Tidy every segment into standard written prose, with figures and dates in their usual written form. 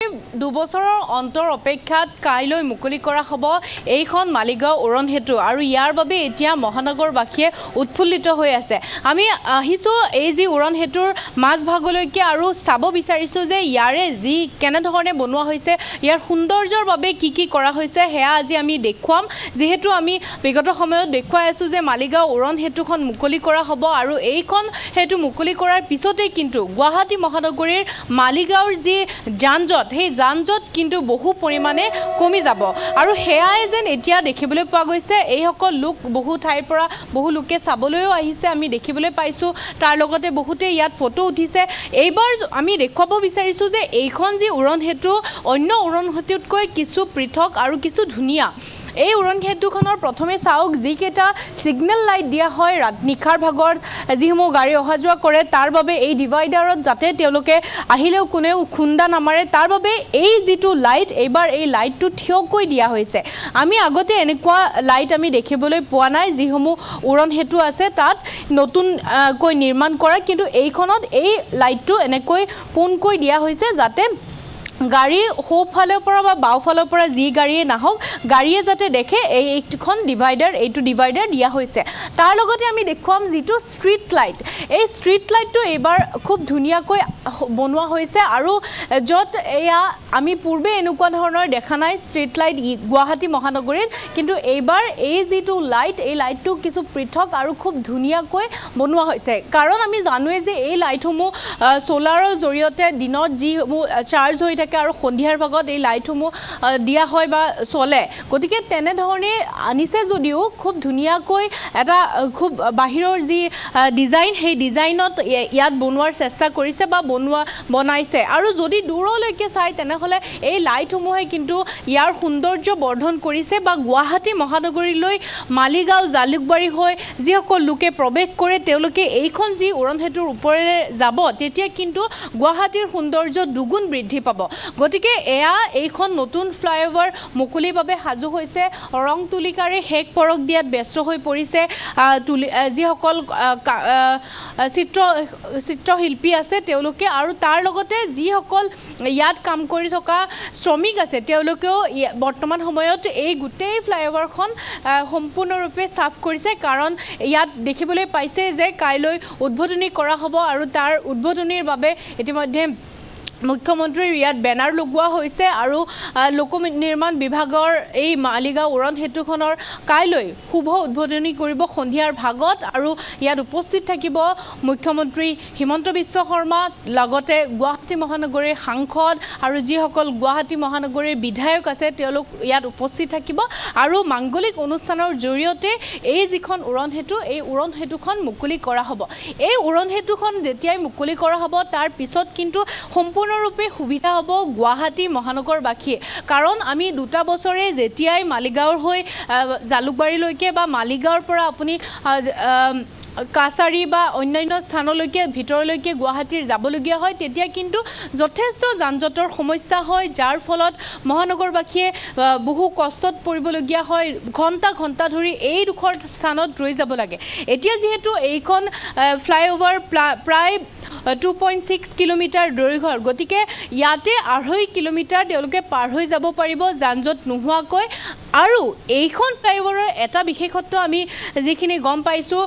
দুবছৰৰ অন্তৰ অপেক্ষাত কাইলৈ মুকলি কৰা হ'ব এইখন মালিগাঁও উৰণ হেতু আৰু ইয়াৰ বাবে এতিয়া মহানগৰবাসীয়ে উৎফুল্লিত হৈ আছে। আমি আহিছো এই যি উৰণ হেতুৰ মাজ ভাগলৈকে আৰু চাব বিচাৰিছো যে ইয়াৰে যি কেনেধৰণে বনোৱা হৈছে ইয়াৰ সৌন্দৰ্যৰ বাবে কি কৰা হৈছে হেয়া আজি আমি দেখুৱাম। যেহেতু আমি বিগত সময়ত দেখুৱাই আছো যে মালিগাঁও উৰণ হেতুখন মুকলি কৰা হ'ব আৰু এইখন হেতু মুকলি কৰাৰ পিছতে কিন্তু গুৱাহাটী মহানগৰীৰ মালিগাঁওৰ যি যানজট সেই যানজট কিন্তু বহু পৰিমাণে কমি যাব আৰু হেয়াই যেন এতিয়া দেখিবলৈ পোৱা গৈছে। এইসকল লোক বহু ঠাইৰ পৰা বহু লোকে চাবলৈও আহিছে আমি দেখিবলৈ পাইছো। তাৰ লগতে বহুতে ইয়াত ফটো উঠিছে। এইবাৰ আমি দেখুৱাব বিচাৰিছো যে এইখন যি উৰণ হেতু অন্য উৰণ হেতুতকৈ কিছু পৃথক আৰু কিছু ধুনীয়া। এই উৰণ হেতুখনৰ প্ৰথমে চাওক যিকেইটা সিগনেল লাইট দিয়া হয় নিশাৰ ভাগত যিসমূহ গাড়ী অহা যোৱা কৰে তাৰ বাবে এই ডিভাইডাৰত যাতে তেওঁলোকে আহিলেও কোনেও খুন্দা নামাৰে তাৰ বাবে এই যিটো লাইট এইবাৰ এই লাইটটো থিয়কৈ দিয়া হৈছে। আমি আগতে এনেকুৱা লাইট আমি দেখিবলৈ পোৱা নাই যিসমূহ উৰণ হেতু আছে তাত নতুনকৈ নিৰ্মাণ কৰা, কিন্তু এইখনত এই লাইটটো এনেকৈ পোনকৈ দিয়া হৈছে যাতে গাড়ী সোঁফালৰ পৰা বা বাওঁফালৰ পৰা যি গাড়ীয়ে নাহক গাড়ীয়ে যাতে দেখে এইখন এইটো ডিভাইডাৰ দিয়া হৈছে। তাৰ লগতে আমি দেখুৱাম যিটো ষ্ট্ৰীট লাইট। এই ষ্ট্ৰীট লাইটটো এইবাৰ খুব ধুনীয়াকৈ বনোৱা হৈছে আৰু য'ত এয়া আমি পূৰ্বে এনেকুৱা ধৰণৰ দেখা নাই ষ্ট্ৰীট লাইট গুৱাহাটী মহানগৰীত, কিন্তু এইবাৰ এই যিটো লাইট এই লাইটটো কিছু পৃথক আৰু খুব ধুনীয়াকৈ বনোৱা হৈছে। কাৰণ আমি জানোৱে যে এই লাইটসমূহ সোলাৰৰ জৰিয়তে দিনত যিসমূহ চাৰ্জ হৈ থাকে আৰু সন্ধিয়াৰ ভাগত এই লাইটসমূহ দিয়া হয় বা চলে। গতিকে তেনেধৰণে আনিছে যদিও খুব ধুনীয়াকৈ এটা খুব বাহিৰৰ যি ডিজাইন সেই ডিজাইনত ইয়াত বনোৱাৰ চেষ্টা কৰিছে বা বনাইছে। আৰু যদি দূৰলৈকে চাই তেনেহ'লে এই লাইটসমূহে কিন্তু ইয়াৰ সৌন্দৰ্য বৰ্ধন কৰিছে বা গুৱাহাটী মহানগৰীলৈ মালিগাঁও জালুকবাৰী হৈ যিসকল লোকে প্ৰৱেশ কৰে তেওঁলোকে এইখন যি উৰণ হেতুৰ ওপৰেৰে যাব তেতিয়া কিন্তু গুৱাহাটীৰ সৌন্দৰ্য দুগুণ বৃদ্ধি পাব। গতিকে এয়া এইখন নতুন ফ্লাইঅভাৰ মুকলিৰ বাবে সাজু হৈছে। ৰং তুলিকাৰে শেষ পৰক দিয়াত ব্যস্ত হৈ পৰিছে যিসকল চিত্ৰশিল্পী আছে তেওঁলোকে আৰু তাৰ লগতে যিসকল ইয়াত কাম কৰি থকা শ্ৰমিক আছে তেওঁলোকেও বৰ্তমান সময়ত এই গোটেই ফ্লাইঅভাৰখন সম্পূৰ্ণৰূপে চাফ কৰিছে। কাৰণ ইয়াত দেখিবলৈ পাইছে যে কাইলৈ উদ্বোধনী কৰা হ'ব আৰু তাৰ উদ্বোধনীৰ বাবে ইতিমধ্যে মুখ্যমন্ত্ৰীৰ ইয়াত বেনাৰ লগোৱা হৈছে আৰু লোক নিৰ্মাণ বিভাগৰ এই মালিগাঁও উৰণ হেতুখনৰ কাইলৈ শুভ উদ্বোধনী কৰিব সন্ধিয়াৰ ভাগত আৰু ইয়াত উপস্থিত থাকিব মুখ্যমন্ত্ৰী হিমন্ত বিশ্ব শৰ্মা, লগতে গুৱাহাটী মহানগৰীৰ সাংসদ আৰু যিসকল গুৱাহাটী মহানগৰীৰ বিধায়ক আছে তেওঁলোক ইয়াত উপস্থিত থাকিব আৰু মাংগলিক অনুষ্ঠানৰ জৰিয়তে এই যিখন উৰণ হেতু এই উৰণ হেতুখন মুকলি কৰা হ'ব। এই উৰণ হেতুখন যেতিয়াই মুকলি কৰা হ'ব তাৰ পিছত কিন্তু সম্পূৰ্ণৰূপে সুবিধা হ'ব গুৱাহাটী মহানগৰবাসীয়ে। কাৰণ আমি 2টা বছৰে যেতিয়াই মালিগাঁওৰ হৈ জালুকবাৰীলৈকে বা মালিগাঁওৰ পৰা আপুনি কাছাৰী বা অন্যান্য স্থানলৈকে ভিতৰলৈকে গুৱাহাটীৰ যাবলগীয়া হয় তেতিয়া কিন্তু যথেষ্ট যানজঁটৰ সমস্যা হয়, যাৰ ফলত মহানগৰবাসীয়ে বহু কষ্টত পৰিবলগীয়া হয়। ঘণ্টা ধৰি এই ডোখৰ স্থানত ৰৈ যাব লাগে। এতিয়া যিহেতু এইখন ফ্লাইঅভাৰ প্ৰায় 2.6 কিলোমিটাৰ দৈৰ্ঘ্যৰ, গতিকে ইয়াতে 2.5 কিলোমিটাৰ তেওঁলোকে পাৰ হৈ যাব পাৰিব যানজঁট নোহোৱাকৈ। আৰু এইখন ফ্লাইঅভাৰৰ এটা বিশেষত্ব আমি যিখিনি গম পাইছোঁ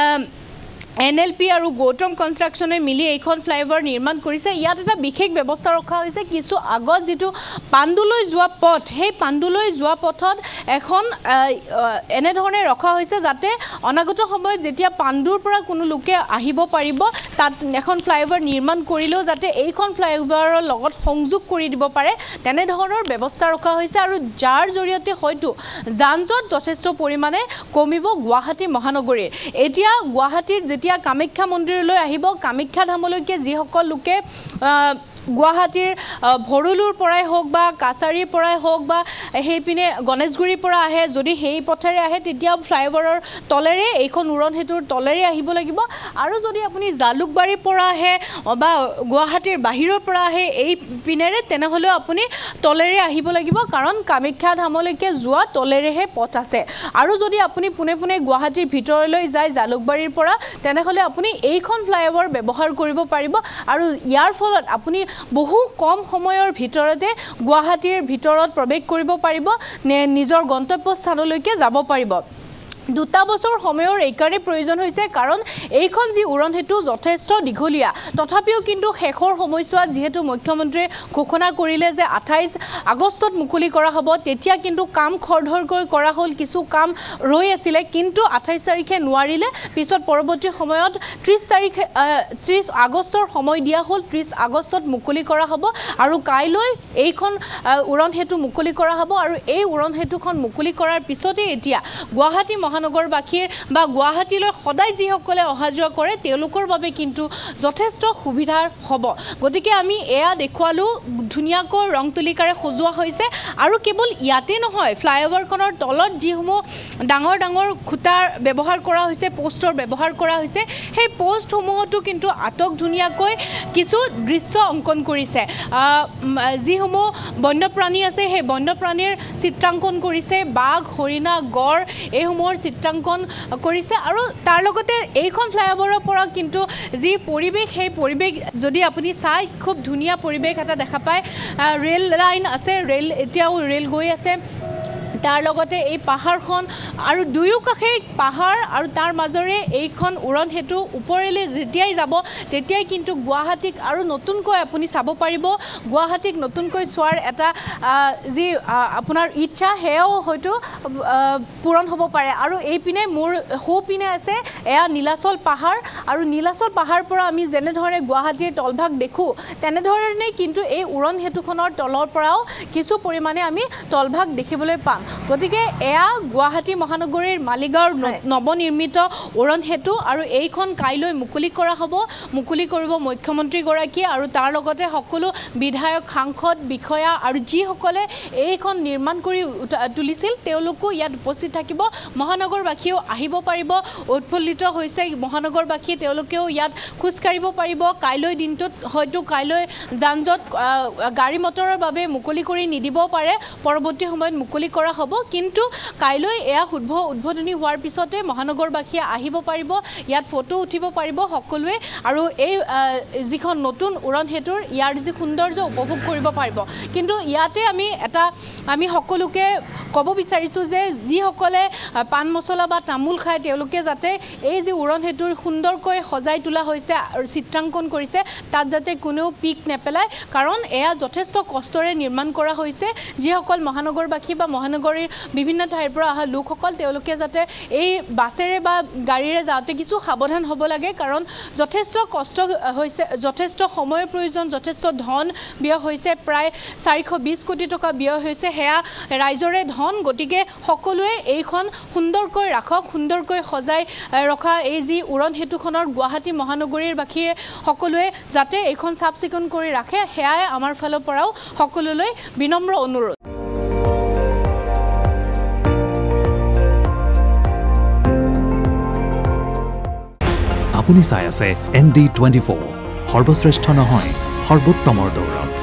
NLP আৰু গৌতম কনষ্ট্ৰাকশ্যনে মিলি এইখন ফ্লাইঅভাৰ নিৰ্মাণ কৰিছে। ইয়াত এটা বিশেষ ব্যৱস্থা ৰখা হৈছে। কিছু আগত যিটো পাণ্ডুলৈ যোৱা পথ সেই পাণ্ডুলৈ যোৱা পথত এখন এনেধৰণে ৰখা হৈছে যাতে অনাগত সময়ত যেতিয়া পাণ্ডুৰ পৰা কোনো লোকে আহিব পাৰিব তাত এখন ফ্লাইঅভাৰ নিৰ্মাণ কৰিলেও যাতে এইখন ফ্লাইঅভাৰৰ লগত সংযোগ কৰি দিব পাৰে তেনেধৰণৰ ব্যৱস্থা ৰখা হৈছে আৰু যাৰ জৰিয়তে হয়তো যানজঁট যথেষ্ট পৰিমাণে কমিব গুৱাহাটী মহানগৰীৰ। এতিয়া গুৱাহাটীত যেতিয়া কামাখ্যা মন্দিৰলৈ আহিব, কামাখ্যা ধামলৈকে যিসকল লোকে গুৱাহাটীৰ ভৰুলুৰ পৰাই হওক বা কাছাৰীৰ পৰাই হওক বা সেইপিনে গণেশগুৰিৰ পৰা আহে, যদি সেই পথেৰে আহে তেতিয়া ফ্লাইঅভাৰৰ তলেৰে এইখন উৰণ হেতুৰ তলেৰে আহিব লাগিব। আৰু যদি আপুনি জালুকবাৰীৰ পৰা আহে বা গুৱাহাটীৰ বাহিৰৰ পৰা আহে এই পিনেৰে তেনেহ'লেও আপুনি তলেৰে আহিব লাগিব, কাৰণ কামাখ্যা ধামলৈকে যোৱা তলেৰেহে পথ আছে। আৰু যদি আপুনি পোনে পোনে গুৱাহাটীৰ ভিতৰলৈ যায় জালুকবাৰীৰ পৰা তেনেহ'লে আপুনি এইখন ফ্লাইঅভাৰ ব্যৱহাৰ কৰিব পাৰিব আৰু ইয়াৰ ফলত আপুনি বহু কম সময়ৰ ভিতৰতে গুৱাহাটীৰ ভিতৰত প্ৰৱেশ কৰিব পাৰিব নিজৰ গন্তব্য স্থানলৈকে যাব পাৰিব 2 বছৰ সময়ৰ এইকাৰণে প্ৰয়োজন হৈছে কাৰণ এইখন যি উৰণ হেতু যথেষ্ট দীঘলীয়া তথাপিও কিন্তু শেষৰ সময়ছোৱাত যেহেতু মুখ্যমন্ত্ৰী ঘোষণা কৰিলে যে 28 আগষ্টত মুকলি কৰা হ'ব তেতিয়া কিন্তু কাম খৰধৰকৈ কৰা হ'ল কিছু কাম ৰৈ আছিল কিন্তু 28 তাৰিখে নোৱাৰিলে পিছত পৰৱৰ্তী সময়ত 30 আগষ্টৰ সময় দিয়া হ'ল 30 আগষ্টত মুকলি কৰা হ'ব আৰু কাইলৈ এইখন উৰণ হেতু মুকলি কৰা হ'ব আৰু এই উৰণ হেতুখন মুকলি কৰাৰ পিছতে এতিয়া গুৱাহাটী মহানগৰবাসীৰ বা গুৱাহাটীলৈ সদায় যিসকলে অহা যোৱা কৰে তেওঁলোকৰ বাবে কিন্তু যথেষ্ট সুবিধাৰ হ'ব গতিকে আমি এয়া দেখুৱালো ধুনিয়াকৈ ৰং তুলিকাৰে সজোৱা হৈছে আৰু কেৱল ইয়াতে নহয় ফ্লাইঅভাৰখনৰ তলত যিসমূহ ডাঙৰ ডাঙৰ খুঁটাৰ ব্যৱহাৰ কৰা হৈছে পোষ্টৰ ব্যৱহাৰ কৰা হৈছে সেই পোষ্টসমূহতো কিন্তু আটক ধুনিয়াকৈ কিছু দৃশ্য অংকন কৰিছে যিসমূহ বন্যপ্ৰাণী আছে সেই বন্যপ্ৰাণীৰ চিত্ৰাংকন কৰিছে বাঘ হৰিণা গড় এইসমূহৰ চিত্ৰাংকন কৰিছে আৰু তাৰ লগতে এইখন ফ্লাইঅভাৰৰ পৰা কিন্তু যি পৰিবেশ সেই পৰিবেশ যদি আপুনি চাই খুব ধুনিয়া পৰিবেশ এটা দেখা পায় ৰেল লাইন আছে ৰেল এতিয়াও ৰেল গৈ আছে তাৰ লগতে এই পাহাৰখন আৰু দুয়োকাষে পাহাৰ আৰু তাৰ মাজৰে এইখন উৰণ হেতু ওপৰেলে যেতিয়াই যাব তেতিয়াই কিন্তু গুৱাহাটীক আৰু নতুনকৈ আপুনি চাব পাৰিব গুৱাহাটীক নতুনকৈ চোৱাৰ এটা যি আপোনাৰ ইচ্ছা হেও হয়তো পূৰণ হ'ব পাৰে আৰু এই পিনে মোৰ হো পিনে আছে এয়া নীলাচল পাহাৰ আৰু নীলাচল পাহাৰ পৰা আমি যেনে ধৰণে গুৱাহাটীৰ তলভাগ দেখো তেনে ধৰণে কিন্তু এই উৰণ হেতুখনৰ তলৰ পৰাও কিছু পৰিমাণে আমি তলভাগ দেখিবলৈ পাম গতিকে এয়া গুৱাহাটী মহানগৰীৰ মালিগাঁওৰ নৱনিৰ্মিত উৰণ হেতু আৰু এইখন কাইলৈ মুকলি কৰা হ'ব মুকলি কৰিব মুখ্যমন্ত্ৰী গৰাকী আৰু তাৰ লগতে সকলো বিধায়ক সাংসদ বিষয়া আৰু যিসকলে এইখন নিৰ্মাণ কৰি তুলিছিল তেওঁলোকো ইয়াত উপস্থিত থাকিব মহানগৰবাসীও আহিব পাৰিব উৎফুল্লিত হৈছে মহানগৰবাসী তেওঁলোকেও ইয়াত খোজ কাঢ়িব পাৰিব কাইলৈ দিনটোত হয়তো কাইলৈ যানজট গাড়ী মটৰৰ বাবে মুকলি কৰি নিদিব পাৰে পৰৱৰ্তী সময়ত মুকলি কৰা হ'ব কিন্তু কাইলৈ এয়া উদ্বোধনী হোৱাৰ পিছতে মহানগৰবাসীয়ে আহিব পাৰিব ইয়াত ফটো উঠিব পাৰিব সকলোৱে আৰু এই যিখন নতুন উৰণ হেতুৰ ইয়াৰ যি সৌন্দৰ্য উপভোগ কৰিব পাৰিব কিন্তু ইয়াতে আমি সকলোকে ক'ব বিচাৰিছো যে যিসকলে পান মছলা বা তামোল খায় তেওঁলোকে যাতে এই যে উৰণ হেতুৰ সুন্দৰকৈ সজাই তোলা হৈছে আৰু চিত্ৰাংকন কৰিছে তাত যাতে কোনো পিক নেপেলায় কাৰণ এয়া যথেষ্ট কষ্টৰে নিৰ্মাণ কৰা হৈছে যিসকল মহানগৰবাসী বা মহানগৰীৰ বিভিন্ন ঠাইৰ পৰা অহা লোকসকল তেওঁলোকে যাতে এই বাছেৰে বা গাড়ীৰে যাওঁতে কিছু সাৱধান হ'ব লাগে কাৰণ যথেষ্ট কষ্ট হৈছে যথেষ্ট সময়ৰ প্ৰয়োজন যথেষ্ট ধন ব্যয় হৈছে প্ৰায় 420 কোটি টকা ব্যয় হৈছে হেয়া ৰাইজৰে ধন গতিকে সকলোৱে এইখন সুন্দৰকৈ ৰাখক সুন্দৰকৈ সজাই ৰখা এই যি উৰণ হেতুখনৰ গুৱাহাটী মহানগৰীৰ বাসীয়ে সকলোৱে যাতে এইখন চাফ চিকুণ কৰি ৰাখে হেয়াই আমাৰ ফালৰ পৰাও সকলোলৈ বিনম্ৰ অনুৰোধ আপুনি চাই আছে ND24 সৰ্বশ্ৰেষ্ঠ নহয় সৰ্বোত্তমৰ দৌৰত